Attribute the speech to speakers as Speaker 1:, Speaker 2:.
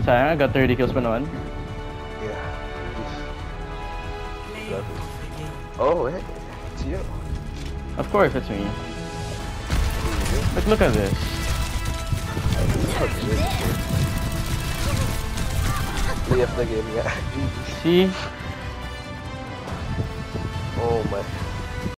Speaker 1: Sayang, I got 30 kills pa naman.
Speaker 2: Yeah. Oh, hey, it's you.
Speaker 1: Of course, it's me. Look at this.
Speaker 2: Play of the game, yeah.
Speaker 1: See?
Speaker 2: Oh my.